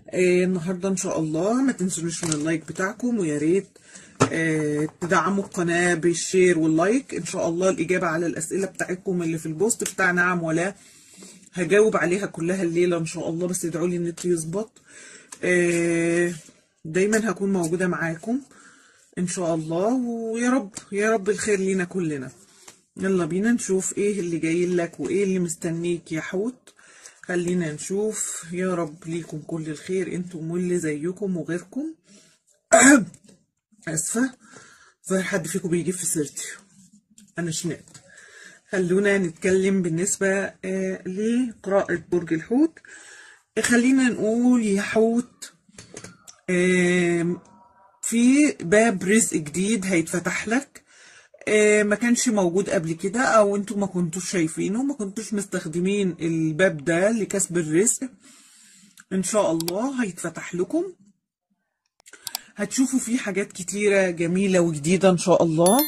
النهارده ان شاء الله ما تنسونيش من اللايك بتاعكم، ويا ريت تدعموا القناه بالشير واللايك. ان شاء الله الاجابه على الاسئله بتاعتكم اللي في البوست بتاع نعم ولا هجاوب عليها كلها الليله ان شاء الله، بس ادعوا لي النت يظبط. دايما هكون موجوده معاكم ان شاء الله، ويا رب يا رب الخير لينا كلنا. يلا بينا نشوف ايه اللي جاي لك وايه اللي مستنيك يا حوت. خلينا نشوف. يا رب ليكم كل الخير انتم واللي زيكم وغيركم. اسفه ظاهر حد فيكم بيجيب في سيرتي، انا شنقت. خلونا نتكلم بالنسبه لقراءه برج الحوت. خلينا نقول يا حوت، في باب رزق جديد هيتفتح لك، ما كانش موجود قبل كده، او انتوا ما كنتوش شايفينه، ما كنتوش مستخدمين الباب ده لكسب الرزق. ان شاء الله هيتفتح لكم، هتشوفوا فيه حاجات كتيرة جميلة وجديدة ان شاء الله.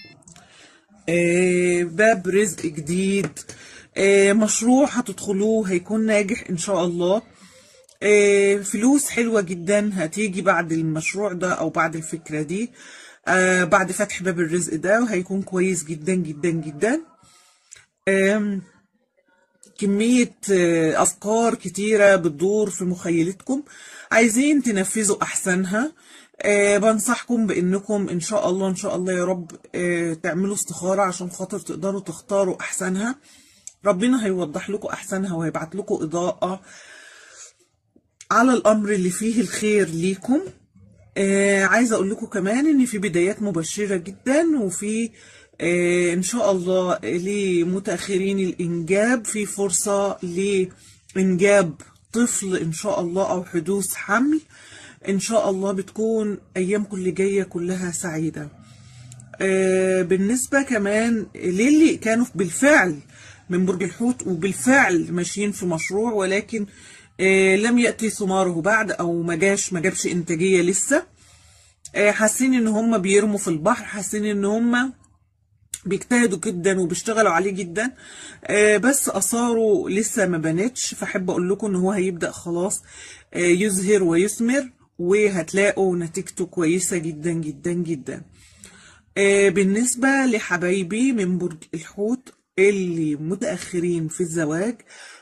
باب رزق جديد، مشروع هتدخلوه هيكون ناجح ان شاء الله. فلوس حلوة جدا هتيجي بعد المشروع ده او بعد الفكرة دي، بعد فتح باب الرزق ده، وهيكون كويس جدا جدا جدا. كمية أفكار كتيرة بتدور في مخيلتكم، عايزين تنفذوا أحسنها. بنصحكم بأنكم إن شاء الله إن شاء الله يا رب تعملوا استخارة عشان خاطر تقدروا تختاروا أحسنها. ربنا هيوضح لكم أحسنها وهيبعت لكم إضاءة على الأمر اللي فيه الخير ليكم. عايزة أقول لكم كمان إن في بدايات مبشرة جدا، وفي إن شاء الله لمتأخرين الإنجاب في فرصة لإنجاب طفل إن شاء الله، أو حدوث حمل إن شاء الله. بتكون أيامكم اللي جاية كلها سعيدة. بالنسبة كمان للي كانوا بالفعل من برج الحوت وبالفعل ماشيين في مشروع، ولكن لم يأتي ثماره بعد، أو ما جابش إنتاجية لسه، حاسين إن هم بيرموا في البحر، حاسين إن هم بيجتهدوا جدا وبيشتغلوا عليه جدا، بس اثاره لسه ما بانتش. فاحب اقول لكم ان هو هيبدا خلاص يزهر ويثمر، وهتلاقوا نتيجته كويسه جدا جدا جدا. بالنسبه لحبايبي من برج الحوت اللي متاخرين في الزواج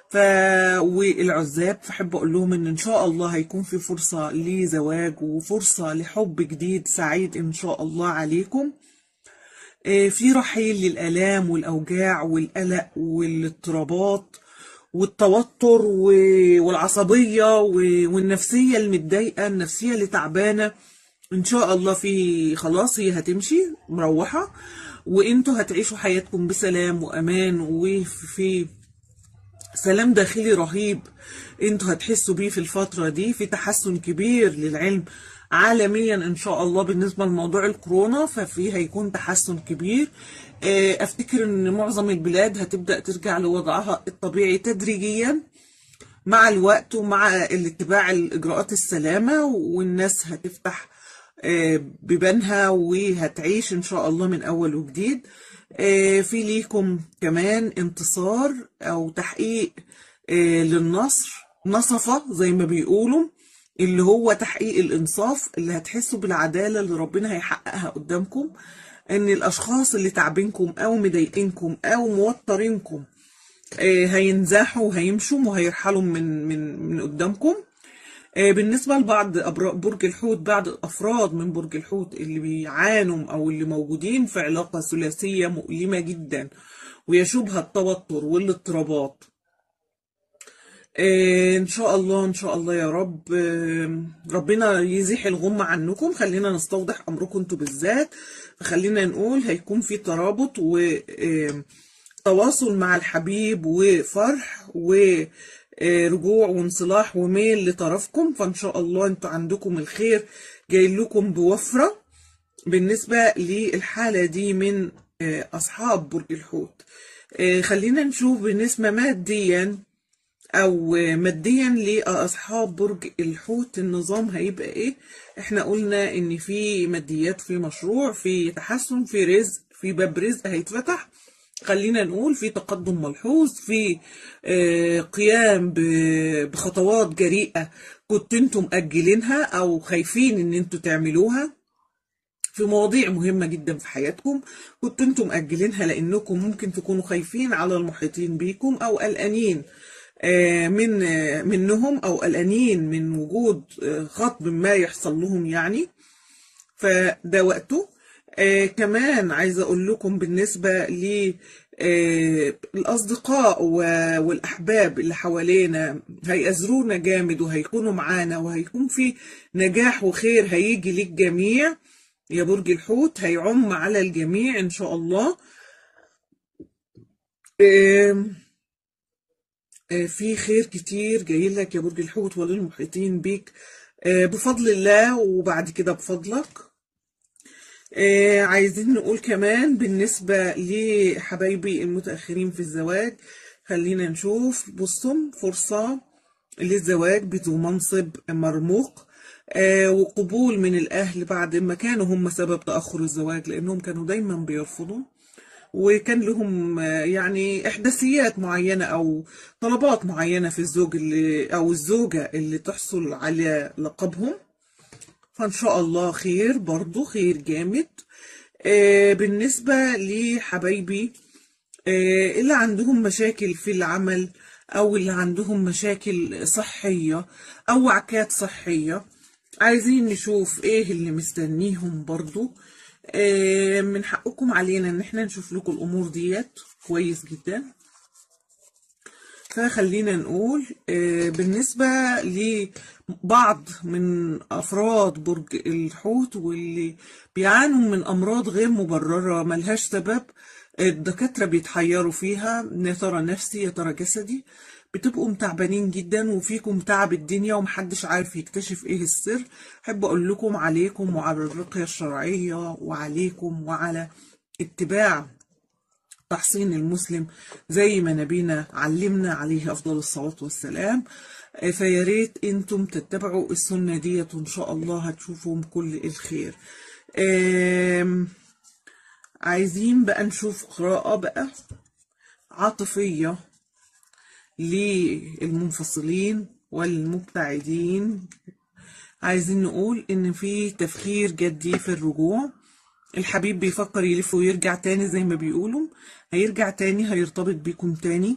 والعزاب، فاحب اقول لهم ان شاء الله هيكون في فرصه لزواج وفرصه لحب جديد سعيد ان شاء الله عليكم. في رحيل للآلام والأوجاع والقلق والاضطرابات والتوتر والعصبية والنفسية المتضايقة، النفسية اللي تعبانة. إن شاء الله في خلاص هي هتمشي مروحة، وإنتوا هتعيشوا حياتكم بسلام وأمان، وفي سلام داخلي رهيب انتوا هتحسوا بيه في الفترة دي. في تحسن كبير للعلم عالميا ان شاء الله بالنسبة لموضوع الكورونا، ففيه هيكون تحسن كبير. افتكر ان معظم البلاد هتبدأ ترجع لوضعها الطبيعي تدريجيا مع الوقت، ومع الاتباع الاجراءات السلامة، والناس هتفتح بيبانها وهتعيش ان شاء الله من اول وجديد. في ليكم كمان انتصار او تحقيق للنصر، نصفة زي ما بيقولوا، اللي هو تحقيق الانصاف، اللي هتحسوا بالعدالة اللي ربنا هيحققها قدامكم. ان الاشخاص اللي تعبينكم او مضايقينكم او موترينكم هينزاحوا وهيمشوا وهيرحلوا من قدامكم. بالنسبة لبعض برج الحوت، بعض الأفراد من برج الحوت اللي بيعانوا أو اللي موجودين في علاقة ثلاثية مؤلمة جدا ويشوبها التوتر والاضطرابات، إن شاء الله إن شاء الله يا رب ربنا يزيح الغمة عنكم. خلينا نستوضح أمركم انتوا بالذات، فخلينا نقول هيكون في ترابط وتواصل مع الحبيب وفرح ورجوع وانصلاح وميل لطرفكم. فإن شاء الله انتوا عندكم الخير جاي لكم بوفرة بالنسبة للحالة دي من أصحاب برج الحوت. خلينا نشوف بالنسبة ماديا لأصحاب برج الحوت النظام هيبقى ايه. احنا قلنا ان في ماديات، في مشروع، في تحسن، في رزق، في باب رزق هيتفتح خلينا نقول في تقدم ملحوظ في قيام بخطوات جريئة كنت انتم مأجلينها او خايفين ان انتم تعملوها في مواضيع مهمة جدا في حياتكم، كنت انتم مأجلينها لانكم ممكن تكونوا خايفين على المحيطين بيكم او قلقانين منهم، او قلقانين من وجود خطب ما يحصل لهم يعني، فده وقته. كمان عايزة أقول لكم بالنسبة للأصدقاء والأحباب اللي حوالينا هيأزرونا جامد وهيكونوا معانا، وهيكون في نجاح وخير هيجي للجميع يا برج الحوت، هيعم على الجميع إن شاء الله. في خير كتير جاي لك يا برج الحوت وللمحيطين بيك بفضل الله، وبعد كده بفضلك. عايزين نقول كمان بالنسبة لحبايبي المتأخرين في الزواج، خلينا نشوف. بصوا، فرصة للزواج بذو منصب مرموق وقبول من الأهل بعد ما كانوا هم سبب تأخر الزواج، لأنهم كانوا دايما بيرفضوا، وكان لهم يعني إحداثيات معينة أو طلبات معينة في الزوج اللي أو الزوجة اللي تحصل على لقبهم. فإن شاء الله خير، برضو خير جامد. بالنسبة لحبايبي اللي عندهم مشاكل في العمل، أو اللي عندهم مشاكل صحية أو وعكات صحية، عايزين نشوف إيه اللي مستنيهم برضو. من حقكم علينا إن احنا نشوف لكم الأمور ديت كويس جدا. فخلينا نقول بالنسبة لبعض من أفراد برج الحوت واللي بيعانوا من أمراض غير مبررة ملهاش سبب، الدكاترة بيتحيروا فيها، يا ترى نفسي يا ترى جسدي، بتبقوا متعبانين جدا وفيكم تعب الدنيا ومحدش عارف يكتشف ايه السر. احب اقول لكم عليكم وعلى الرقية الشرعية، وعليكم وعلى اتباع تحصين المسلم زي ما نبينا علمنا عليه أفضل الصلاة والسلام. فياريت انتم تتبعوا السنة ديت، وإن شاء الله هتشوفوا كل الخير. عايزين بقى نشوف قراءة بقى عاطفية للمنفصلين والمبتعدين. عايزين نقول إن في تفكير جدي في الرجوع، الحبيب بيفكر يلف ويرجع تاني زي ما بيقولوا، هيرجع تاني، هيرتبط بيكم تاني.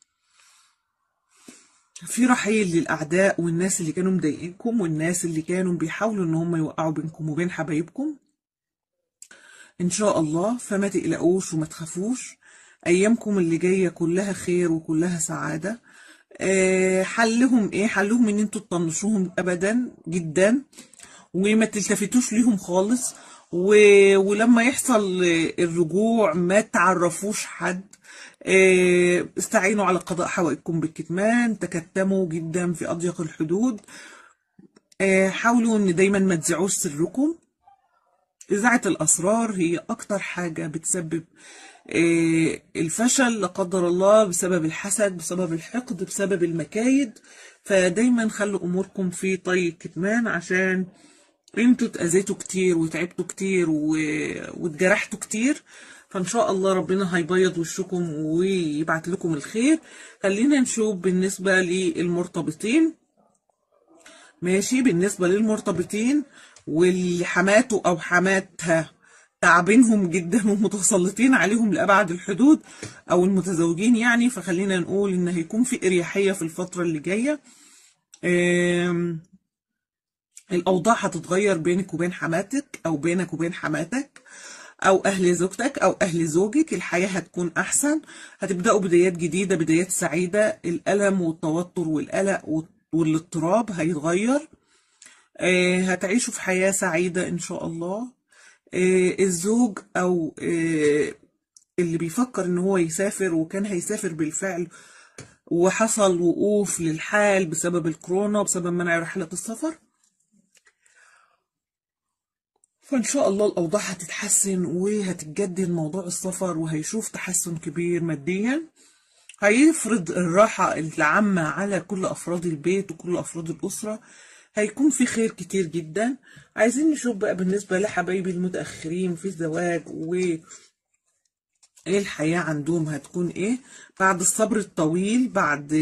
في رحيل للأعداء والناس اللي كانوا مضايقينكم والناس اللي كانوا بيحاولوا ان هم يوقعوا بينكم وبين حبايبكم ان شاء الله. فما تقلقوش وما تخافوش، ايامكم اللي جاية كلها خير وكلها سعادة. حلهم ايه؟ حلهم ان انتوا تطنشوهم ابدا جدا وما تلتفتوش ليهم خالص، ولما يحصل الرجوع ما تعرفوش حد. استعينوا على قضاء حوائجكم بالكتمان، تكتموا جدا في أضيق الحدود. حاولوا ان دايما ما تذيعوش سركم. إذاعة الأسرار هي أكتر حاجة بتسبب الفشل لا قدر الله، بسبب الحسد، بسبب الحقد، بسبب المكايد. فدايما خلوا أموركم في طي الكتمان، عشان انتوا اتأذيتوا كتير وتعبتوا كتير واتجرحتوا كتير. فان شاء الله ربنا هيبيض وشكم ويبعت لكم الخير. خلينا نشوف بالنسبة للمرتبطين. ماشي، بالنسبة للمرتبطين واللي حماته او حماتها تعبينهم جدا ومتسلطين عليهم لأبعد الحدود، او المتزوجين يعني، فخلينا نقول ان هيكون في اريحية في الفترة اللي جاية. الأوضاع هتتغير بينك وبين حماتك، أو بينك وبين حماتك، أو أهل زوجتك أو أهل زوجك. الحياة هتكون أحسن، هتبدأوا بدايات جديدة، بدايات سعيدة. الألم والتوتر والقلق والاضطراب هيتغير. هتعيشوا في حياة سعيدة إن شاء الله. الزوج أو اللي بيفكر إن هو يسافر وكان هيسافر بالفعل وحصل وقوف للحال بسبب الكورونا، بسبب منع رحلة السفر، فإن شاء الله الأوضاع هتتحسن وهتتجدد موضوع السفر، وهيشوف تحسن كبير ماديا. هيفرض الراحة العامة على كل أفراد البيت وكل أفراد الأسرة. هيكون في خير كتير جدا. عايزين نشوف بقى بالنسبة لحبايبي المتأخرين في الزواج ايه الحياة عندهم هتكون ايه بعد الصبر الطويل، بعد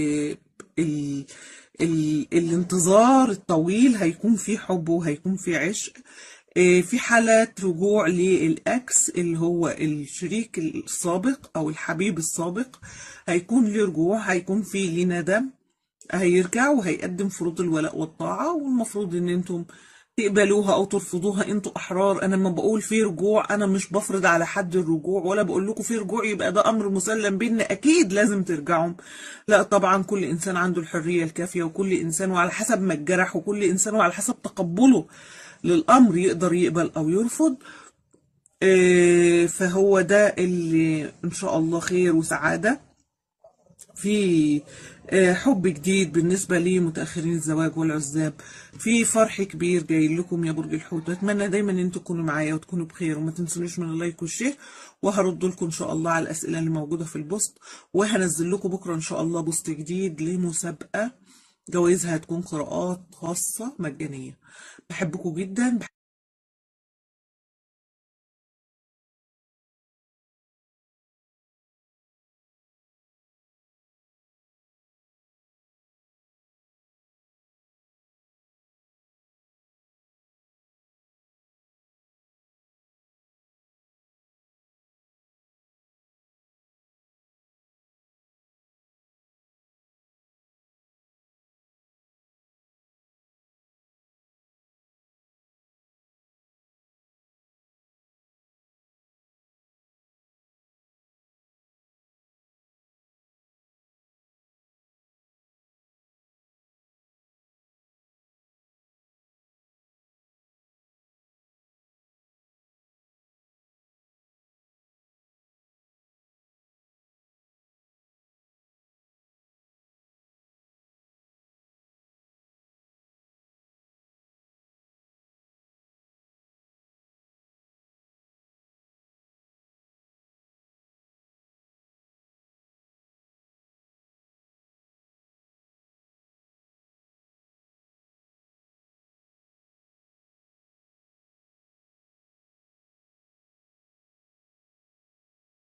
الانتظار الطويل، هيكون في حب وهيكون في عشق. في حالات رجوع للأكس اللي هو الشريك السابق أو الحبيب السابق، هيكون له رجوع، هيكون في ليه ندم، هيرجع وهيقدم فروض الولاء والطاعة، والمفروض ان انتم تقبلوها او ترفضوها، انتوا احرار. انا لما بقول في رجوع انا مش بفرض على حد الرجوع، ولا بقول لكم في رجوع يبقى ده امر مسلم بينا اكيد لازم ترجعوا. لا طبعا، كل انسان عنده الحرية الكافية، وكل انسان وعلى حسب ما اتجرح، وكل انسان وعلى حسب تقبله للامر يقدر يقبل او يرفض. فهو ده اللي ان شاء الله خير وسعادة في حب جديد بالنسبة لمتأخرين الزواج والعزاب، في فرح كبير جاي لكم يا برج الحوت. بتمنى دايما ان انتوا تكونوا معايا وتكونوا بخير، وما تنسونيش من اللايك والشير، وهرد لكم ان شاء الله على الأسئلة اللي موجودة في البوست، وهنزل لكم بكرة ان شاء الله بوست جديد لمسابقة جوائزها هتكون قراءات خاصة مجانية. بحبكم جدا.